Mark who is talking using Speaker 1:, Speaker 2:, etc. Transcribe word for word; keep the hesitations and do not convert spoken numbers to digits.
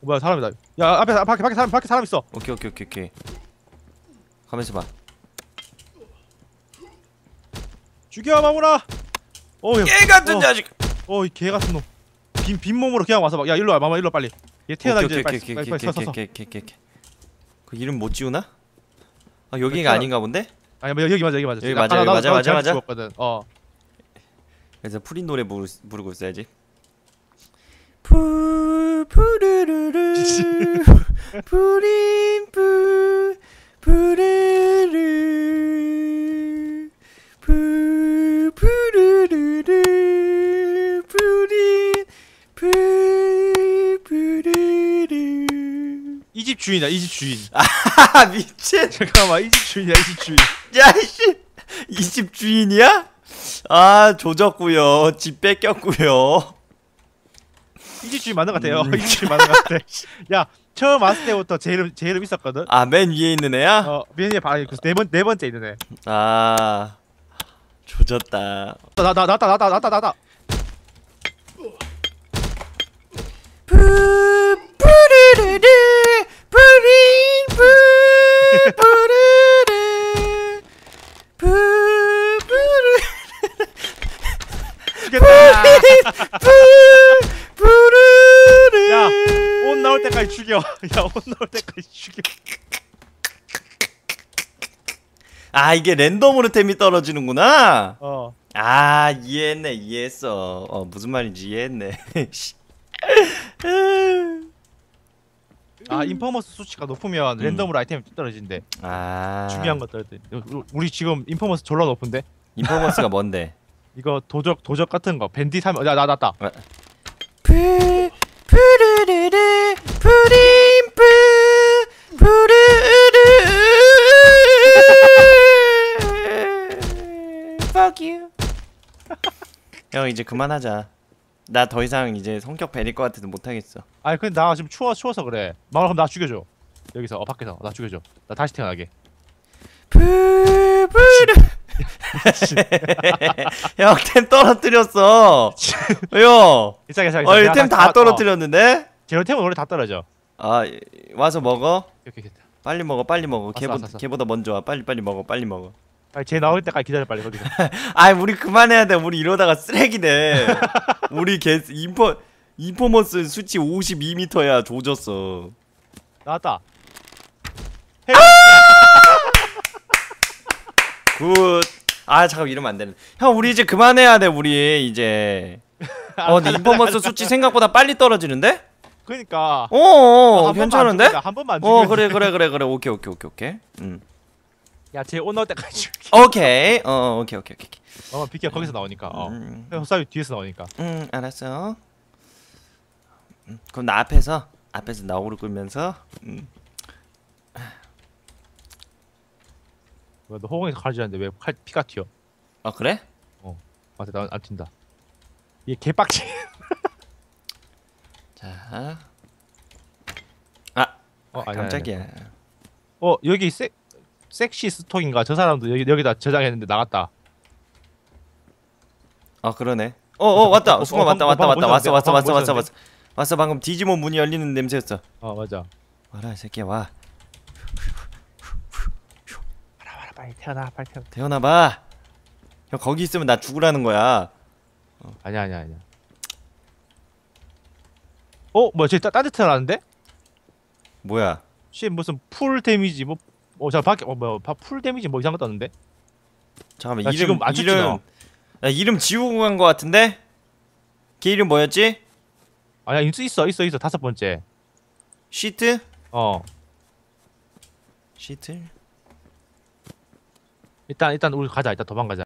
Speaker 1: 뭐야 사람이다. 야 앞에 밖에 밖에 사람 밖에 사람 있어.
Speaker 2: 오케이 오케이 오케이 오케이. 가면서 봐.
Speaker 1: 죽여 마무라. 어우
Speaker 2: 개 같은 자식.
Speaker 1: 어이 개 같은 놈. 빈 빈몸으로 그냥 와서 막 야 일로 와 마마 일로 와, 빨리. 얘 태어나기 전에 빨리 빨리 빨리 서서.
Speaker 2: 그 이름 못 지우나? 아 여기가 아닌가 본데?
Speaker 1: 아니 뭐 여기 맞아 여기 맞아.
Speaker 2: 여기 맞아 여기 맞아 맞아 맞아.
Speaker 1: 죽었거든. 어.
Speaker 2: 그래서 프린 노래 부르, 부르고 있어야지. 푸 푸르르르 프린 푸 푸르르 푸 푸르르르 프린 푸 푸르르.
Speaker 1: 이 집 주인이야 이 집 주인.
Speaker 2: 아 미친.
Speaker 1: 잠깐만 이 집 주인이야 이 집 주인.
Speaker 2: 야이씨 이 집 주인이야? 아 조졌구요. 집 뺏겼구요.
Speaker 1: 이 집 주인 맞는 것 같아요. 이 집 주인 맞는 것 같아. 야 처음 왔을 때부터 제 이름 제 이름 있었거든.
Speaker 2: 아 맨 위에 있는 애야?
Speaker 1: 어 맨 위에 바로 네번 네 번째 있는 애.
Speaker 2: 아 조졌다.
Speaker 1: 나 나 나다 나다 나다 나다.
Speaker 2: 푸 푸르르르 푸린 푸 푸르르 푸 푸르
Speaker 1: 죽겠다.
Speaker 2: 푸 푸르르.
Speaker 1: 야 옷 나올 때까지 죽여. 야 옷 나올 때까지 죽여.
Speaker 2: 아 이게 랜덤으로 템이 떨어지는구나.
Speaker 1: 어.
Speaker 2: 아 이해했네 이해했어. 어 무슨 말인지 이해했네.
Speaker 1: 아 인포머스 수치가 높으면
Speaker 2: 음.
Speaker 1: 랜덤으로 아이템이 떨어진대.
Speaker 2: 아
Speaker 1: 중요한 것들. 우리 지금 인포머스 졸라 높은데.
Speaker 2: 인포머스가 뭔데?
Speaker 1: 이거 도적 도적 같은 거 밴딧 하면 야나 났다.
Speaker 2: 푸 푸르르르 푸린 푸 푸르르. Fuck you. 형 이제 그만하자. 나 더 이상 이제 성격 배릴 것 같아서 못하겠어.
Speaker 1: 아니 근데 나 지금 추워 추워서 그래. 마을 그럼 나 죽여줘. 여기서 어 밖에서 나 죽여줘. 나 다시 태어나게.
Speaker 2: 푸 푸르. 형 템 떨어뜨렸어. 형.
Speaker 1: 이상해 이상해.
Speaker 2: 어, 템 다 떨어뜨렸는데?
Speaker 1: 제로 템은 원래 다 떨어져.
Speaker 2: 아, 와서 먹어.
Speaker 1: 이렇게 됐다.
Speaker 2: 빨리 먹어, 빨리 먹어.
Speaker 1: 왔어,
Speaker 2: 걔보,
Speaker 1: 왔어, 왔어.
Speaker 2: 걔보다 먼저 와. 빨리 빨리 먹어, 빨리 먹어.
Speaker 1: 아니 쟤 나올 때까지 기다려 빨리 거기서.
Speaker 2: 아, 우리 그만해야 돼. 우리 이러다가 쓰레기 돼. 우리 개 인포 인포머스 수치 오십이 미터야. 조졌어.
Speaker 1: 나왔다.
Speaker 2: 굿. 아, 잠깐 이러면 안 되는. 형, 우리 이제 그만해야 돼. 우리 이제. 어, 근데 인포머스 수치 생각보다 빨리 떨어지는데?
Speaker 1: 그러니까.
Speaker 2: 어, 어,
Speaker 1: 한
Speaker 2: 괜찮은데?
Speaker 1: 번만 한 번만 안
Speaker 2: 어,
Speaker 1: 죽이면
Speaker 2: 그래, 그래, 그래, 그래. 오케이, 오케이, 오케이, 오케이. 음.
Speaker 1: 야, 쟤 옷 나올 때까지 죽여.
Speaker 2: 오케이. 어, 오케이, 오케이, 오케이.
Speaker 1: 어, 비켜 거기서 나오니까. 어.
Speaker 2: 음,
Speaker 1: 헛사위 뒤에서 나오니까.
Speaker 2: 음, 알았어. 음, 그럼 나 앞에서 앞에서 나오를 끌면서. 음.
Speaker 1: 왜 너 호공에서 칼질하는데 왜 칼 피가 튀어?
Speaker 2: 아 그래?
Speaker 1: 맞아, 나안 튄다. 얘 개빡치.
Speaker 2: 자. 아,
Speaker 1: 어, 아니야,
Speaker 2: 깜짝이야.
Speaker 1: 아니야. 어, 여기 섹 섹시 스톡인가? 저 사람도 여기 여기다 저장했는데 나갔다.
Speaker 2: 아 그러네. 어, 어 왔다.
Speaker 1: 어,
Speaker 2: 순간
Speaker 1: 어,
Speaker 2: 왔다,
Speaker 1: 어,
Speaker 2: 왔다,
Speaker 1: 방금
Speaker 2: 왔다, 왔어,
Speaker 1: 보셨는데?
Speaker 2: 왔어,
Speaker 1: 방금
Speaker 2: 왔어, 왔어,
Speaker 1: 보셨는데?
Speaker 2: 왔어. 왔어 방금 디지몬 문이 열리는 냄새였어.
Speaker 1: 어, 맞아.
Speaker 2: 와라 이 새끼야 와.
Speaker 1: 와라 와라 빨리 태어나, 빨리 태어나.
Speaker 2: 태어나봐. 형 거기 있으면 나 죽으라는 거야.
Speaker 1: 어. 아니야, 아니야, 아니야. 어, 뭐야, 쟤 따, 따뜻 태어나는데?
Speaker 2: 뭐야?
Speaker 1: 씨 무슨 풀 데미지 뭐, 어, 저 밖에 어, 뭐야, 풀 데미지 뭐 이상한 거 떴는데?
Speaker 2: 잠깐만
Speaker 1: 야,
Speaker 2: 이름
Speaker 1: 지금 안 춥지,
Speaker 2: 이름
Speaker 1: 너?
Speaker 2: 야, 이름 지우고 간 거 같은데? 걔 이름 뭐였지?
Speaker 1: 아니야, 있어, 있어, 있어, 있어. 다섯 번째.
Speaker 2: 시트?
Speaker 1: 어.
Speaker 2: 시트?
Speaker 1: 일단 일단 우리 가자. 일단 도망가자.